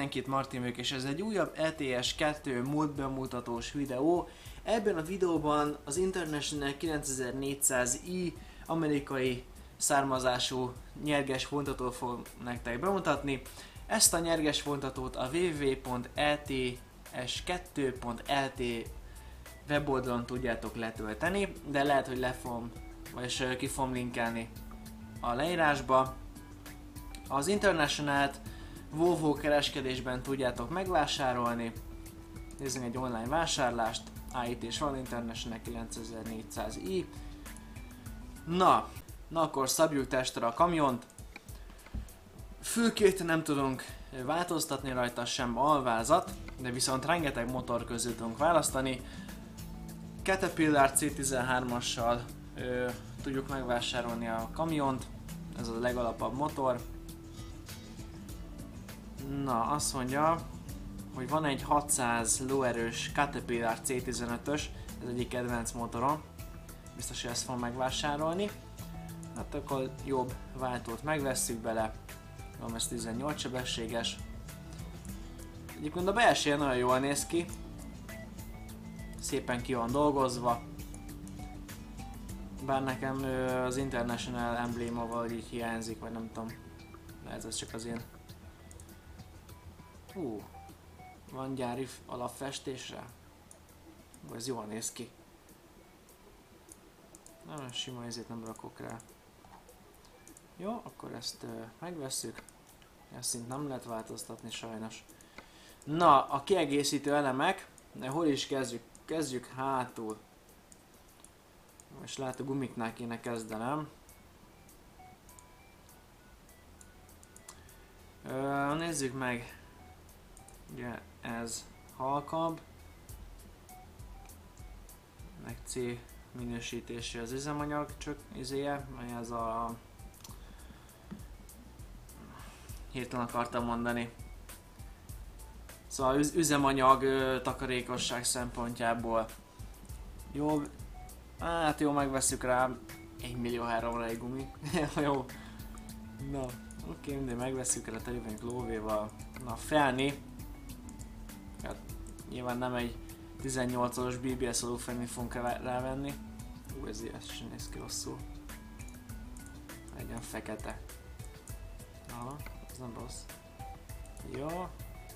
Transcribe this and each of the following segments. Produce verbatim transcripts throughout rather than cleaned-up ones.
mindenkit, Martin vagyok, és ez egy újabb E T S kettő múlt bemutatós videó. Ebben a videóban az International kilencezer-négyszáz i amerikai származású nyerges vontatót fog nektek bemutatni. Ezt a nyerges vontatót a double-u double-u double-u pont e t s kettő pont l t weboldalon tudjátok letölteni, de lehet, hogy le fogom, vagyis ki fogom linkelni a leírásba. Az International-t Volvo kereskedésben tudjátok megvásárolni. Nézzünk egy online vásárlást. Á, itt is van International kilencezer-négyszáz i. Na, na akkor szabjuk testre a kamiont. Fülkét nem tudunk változtatni rajta, sem alvázat, de viszont rengeteg motor közül tudunk választani. Caterpillar C tizenhármassal ö, tudjuk megvásárolni a kamiont, ez a legalapabb motor. Na, azt mondja, hogy van egy hatszáz lóerős Caterpillar C tizenötös, ez egyik kedvenc motorom, biztos, hogy ezt fogom megvásárolni. Hát akkor jobb váltót megvesszük bele, van ez tizennyolc sebességes. Egyébként a belseje nagyon jól néz ki, szépen ki van dolgozva, bár nekem az International embléma valahogy így hiányzik, vagy nem tudom, lehet ez csak az én. Hú, van gyári alapfestésre? Ó, ez jól néz ki. Nagyon sima, ezért nem rakok rá. Jó, akkor ezt uh, megvesszük. Ezt szint nem lehet változtatni sajnos. Na, a kiegészítő elemek, de hol is kezdjük? Kezdjük hátul. Most lehet a gumiknál kéne kezdenem. Uh, nézzük meg. Ugye ez halkabb, meg C minősítésű az üzemanyag csak izéje, mely ez a... hirtelen akartam mondani. Szóval üz üzemanyag ö, takarékosság szempontjából jó, hát jó, megveszük rá egy millió háromra egy gumi. Jó. Na, oké, mindegy, megveszük rá, teli vagyunk lóvéval. Na, felni. Hát, nyilván nem egy tizennyolcas bé bé es alufenni fogunk rávenni. Ú, ez ilyen sem néz ki rosszul. Legyen fekete. Aha, ez nem rossz. Jó.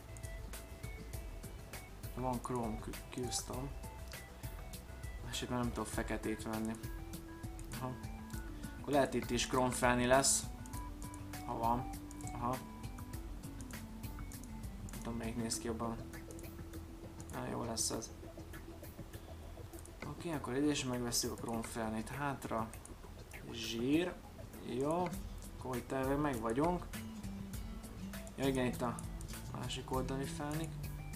Van Chrome Custom. Másik nem tudok feketét venni. Aha. Akkor lehet itt is Chrome felni lesz. Ha van. Aha. Nem tudom, melyik néz ki jobban. Ah, jó lesz ez. Oké, akkor ide is megveszünk a Chrome felnét hátra. Zsír. Jó. Akkor itt elveg meg vagyunk. Ja, igen, itt a másik oldali felnik.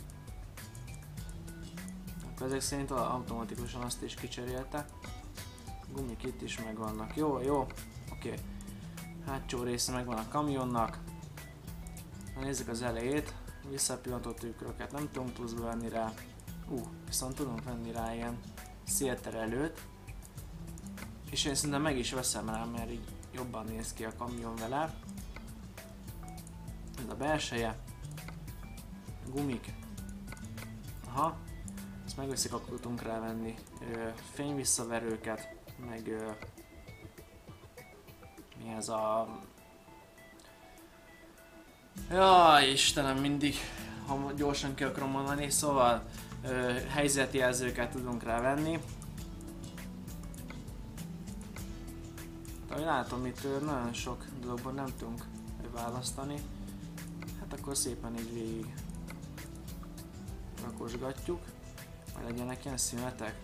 Akkor ezek szerint automatikusan azt is kicserélte. Gumik itt is megvannak. Jó, jó. Oké. Hátsó része megvan a kamionnak. Na, nézzük az elejét. Visszapillantó tükröket nem tudunk pluszba venni rá. Ú, uh, viszont tudunk venni rá ilyen szélterelőt. És én szerintem meg is veszem rá, mert így jobban néz ki a kamion vele. Ez a belseje. Gumik. Aha. Ezt megveszik, akkor tudunk rá venni ö, fényvisszaverőket, meg ö, mi ez a... Jaj, Istenem, mindig, ha gyorsan ki akarom mondani, szóval ö, helyzetjelzőket tudunk rávenni. Ahogy látom, itt ö, nagyon sok dologban nem tudunk választani. Hát akkor szépen így végig rakosgatjuk, majd legyenek ilyen szünetek.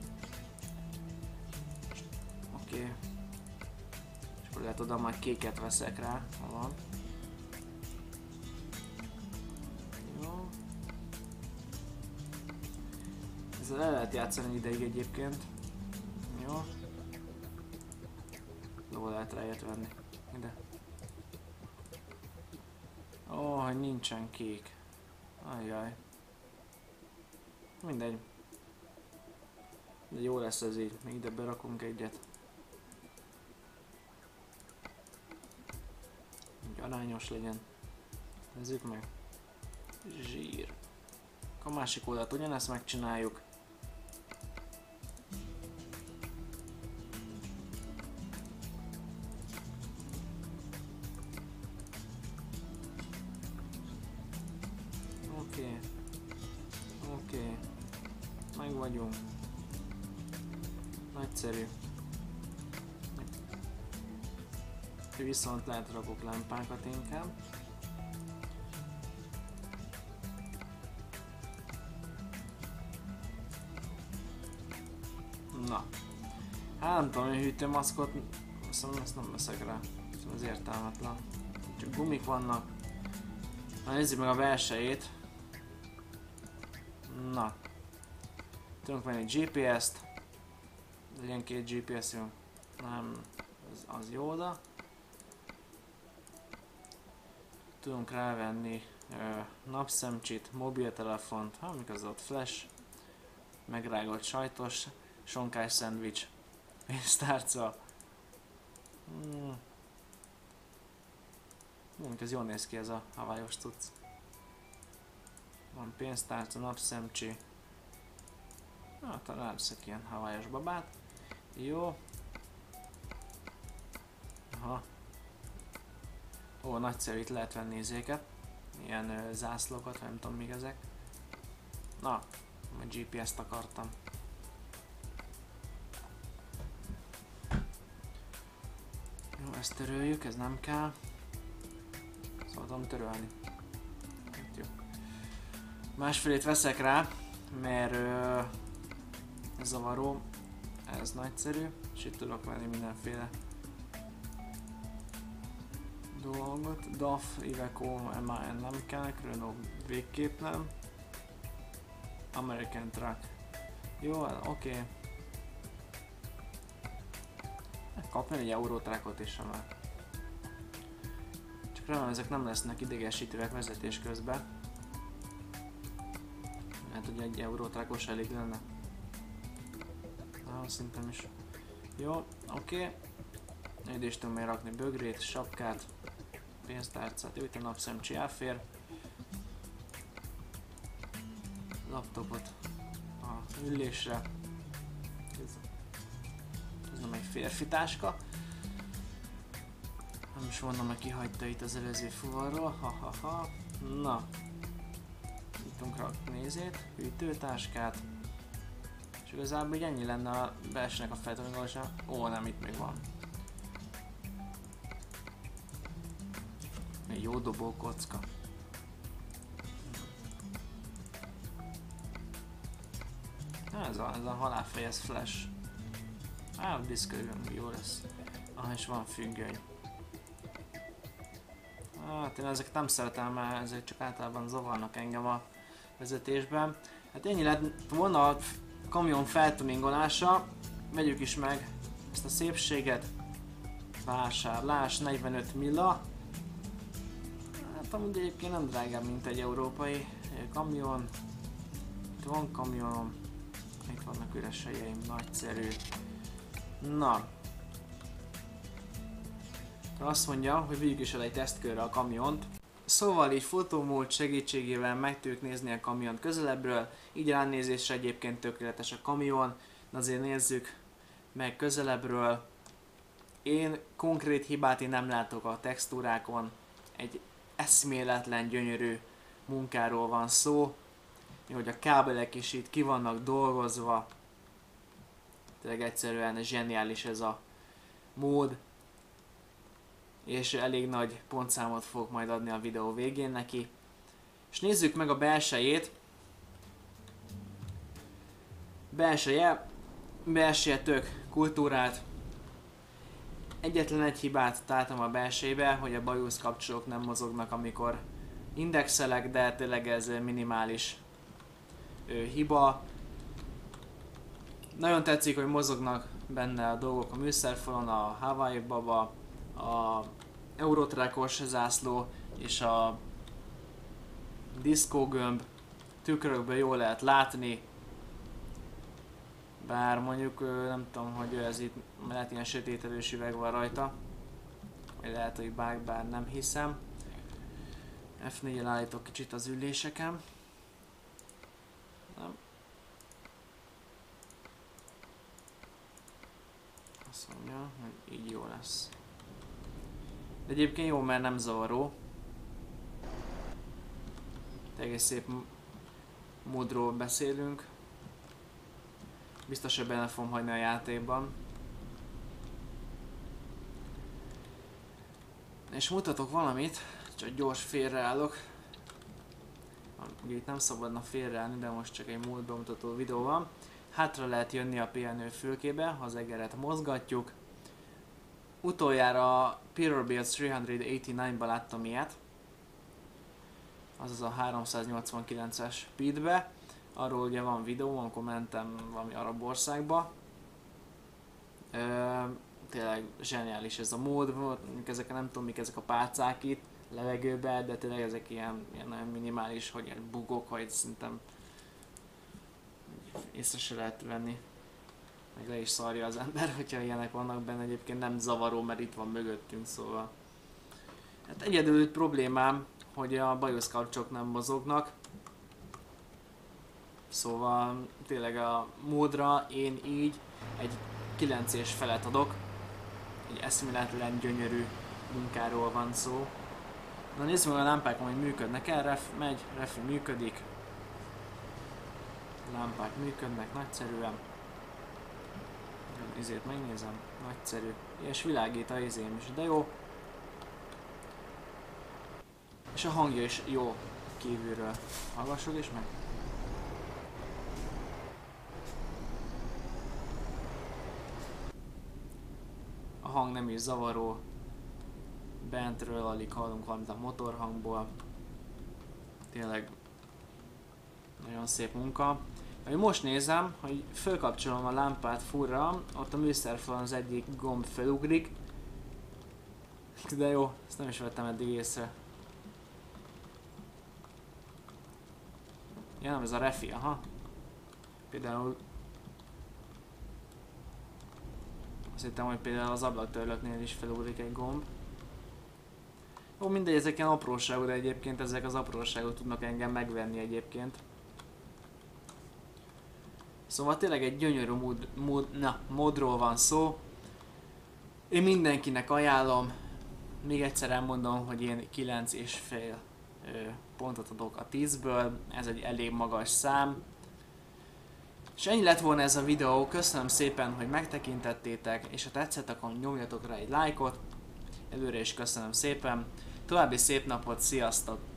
Oké. Okay. És akkor lehet oda majd kéket veszek rá, ha van. Jó. Ezzel el lehet játszani ideig egyébként. Jó. Jó, lehet rá ilyet venni. Ide. Ó, oh, hogy nincsen kék. Ajjaj. Mindegy. De jó lesz ez így. Még ide berakunk egyet. Hogy arányos legyen. Nézzük meg. Zsír. A másik oldalt ugyanezt megcsináljuk. Oké. Okay. Oké. Okay. Meg vagyunk. Nagyszerű. Viszont lehet rakok lámpákat inkább. Na. Hát nem tudom, hogy hűtőmaszkot, szóval ezt nem veszek rá. Szóval ez értelmetlen. Csak gumik vannak. Na nézzük meg a belsejét. Na. Tudunk venni gé pé est. Legyen két gé pé es-ünk. Nem, az, az jó oda. Tudunk rávenni ö, napszemcsit, mobiltelefont, ha mik az ott, flash, megrágolt sajtos, sonkás szendvics, pénztárca. Hmm. Mondjuk ez jól néz ki ez a havályos cucc. Van pénztárca, napszemcsi. Na, talán veszek ilyen havályos babát. Jó. Aha. Ó, nagyszerű, itt lehet venni izéket. Ilyen ö, zászlókat, nem tudom még ezek. Na, a gé pé est akartam. Jó, ezt töröljük, ez nem kell. Szóval tudom törölni. Hát jó. Másfélét veszek rá, mert ö, ez zavaró. Ez nagyszerű, és itt tudok venni mindenféle dolgot. daf, Iveco, em á en nem kell, Renault végképp nem. American Truck. Jó, oké. Okay. Kapni egy Eurotrackot is sem már. Csak remélem ezek nem lesznek idegesítőek vezetés közben. Mert ugye egy Eurotrackos elég lenne. Ah, szerintem is. Jó, oké. Okay. Ide is tudom még rakni bögrét, sapkát, pénztárcát, jó, itt a napszemcsi elfér. Laptopot a ülésre. Ez, ez nem egy férfi táska. Nem is mondom, hogy kihagyta itt az előző fuvarról. Ha ha ha. Na. Itt tudunk rakni nézét, hűtőtáskát. És igazából így ennyi lenne a belsőnek a feltolgolása. Ó, nem, itt még van. Egy jó dobó kocka. Ez a, ez a halálfej, ez flash. Á, a diszkörülünk, jó lesz. Ah, és van függöny. Hát én ezeket nem szeretem, mert ezek csak általában zavarnak engem a vezetésben. Hát ennyi lett volna a kamion feltuningolása. Vegyük is meg ezt a szépséget. Vásárlás, negyvenöt milla. Hát amúgy egyébként nem drágább, mint egy európai kamion. Itt van kamionom. Itt vannak üres helyeim, nagyszerű. Na. Azt mondja, hogy vigyük is el egy tesztkörre a kamiont. Szóval így fotómód segítségével meg tudjuk nézni a kamiont közelebbről. Így ránézésre egyébként tökéletes a kamion. De azért nézzük meg közelebbről. Én konkrét hibát én nem látok a textúrákon. Egy eszméletlen gyönyörű munkáról van szó. Hogy a kábelek is itt ki vannak dolgozva. Tényleg egyszerűen zseniális ez a mód. És elég nagy pontszámot fogok majd adni a videó végén neki. És nézzük meg a belsejét. Belseje, belseje tök kultúrált. Egyetlen egy hibát találtam a belsejébe, hogy a bajusz kapcsolók nem mozognak, amikor indexelek, de tényleg ez minimális ö, hiba. Nagyon tetszik, hogy mozognak benne a dolgok a műszerfalon, a Hawaii baba, a Eurotrackos zászló és a diszkógömb. Tükrökből jól lehet látni. Bár mondjuk nem tudom, hogy ez itt lehet ilyen sötételős üveg van rajta. Vagy lehet, hogy bár, bár nem hiszem. ef négyel állítok kicsit az üléseken. Nem. Azt mondja, hogy így jó lesz. De egyébként jó, mert nem zavaró. Egész szép módról beszélünk. Biztos, hogy benne fogom hagyni a játékban. És mutatok valamit, csak gyors félreállok. Ugye itt nem szabadna félreállni, de most csak egy múltba mutató videó van. Hátra lehet jönni a pihenő fülkébe, ha az egeret mozgatjuk. Utoljára Peterbilt háromszáznyolcvankilencben láttam ilyet. Azaz a háromszáznyolcvankilences speedbe. Arról ugye van videó, amikor mentem valami arab országba. Ö, tényleg zseniális ez a mód, ezek nem tudom mik ezek a pálcák itt levegőben, de tényleg ezek ilyen, ilyen nagyon minimális, hogy ilyen bugok, hogy szerintem észre se lehet venni. Meg le is szarja az ember, hogyha ilyenek vannak benne, egyébként nem zavaró, mert itt van mögöttünk, szóval. Hát egyedül problémám, hogy a bajuszkapcsok nem mozognak. Szóval tényleg a módra én így egy kilenc és felet adok. Egy eszméletlen gyönyörű munkáról van szó. Na nézzük meg a lámpákon, hogy működnek el, ref megy, refi működik. A lámpák működnek nagyszerűen. Ezért megnézem, nagyszerű. És világít a izém is, de jó. És a hangja is jó kívülről. Hallgassuk is meg. A hang nem is zavaró. Bentről alig hallunk valamit a motorhangból. Tényleg nagyon szép munka. Ahogy most nézem, hogy fölkapcsolom a lámpát furra, ott a műszerfalon az egyik gomb felugrik. De jó, ezt nem is vettem eddig észre. Ja nem, ez a refi, aha. Például... Azt hittem, hogy például az ablaktörlöknél is felugrik egy gomb. Jó, mindegy, ezek ilyen apróságok, de egyébként ezek az apróságok tudnak engem megvenni egyébként. Szóval tényleg egy gyönyörű mód, mód, na, módról van szó. Én mindenkinek ajánlom. Még egyszer elmondom, hogy én kilenc és fél pontot adok a tízből. Ez egy elég magas szám. És ennyi lett volna ez a videó. Köszönöm szépen, hogy megtekintettétek, és ha tetszett, akkor nyomjatok rá egy lájkot. Előre is köszönöm szépen. További szép napot, sziasztok!